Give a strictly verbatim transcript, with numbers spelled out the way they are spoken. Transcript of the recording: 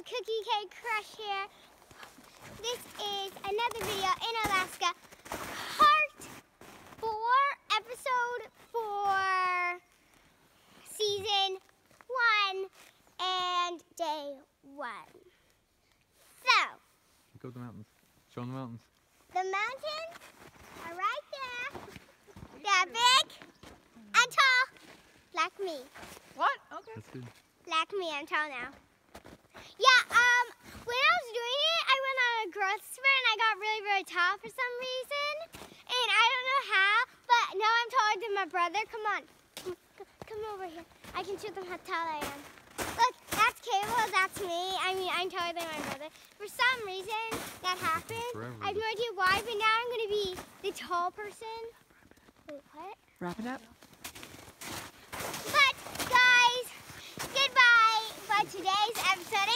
Cookie Cake Crush here. This is another video in Alaska. Part four, episode four, season one, and day one. So. Go to the mountains. Show them the mountains. The mountains are right there. They're big and tall, like me. What? Okay. That's good. Like me, I'm tall now. Yeah, um, when I was doing it, I went on a growth spurt and I got really, really tall for some reason. And I don't know how, but now I'm taller than my brother. Come on, come, come over here. I can show them how tall I am. Look, that's Cable, that's me. I mean, I'm taller than my brother. For some reason, that happened. Forever. I have no idea why, but now I'm going to be the tall person. Wait, what? Wrap it up. But, guys, goodbye. But today's episode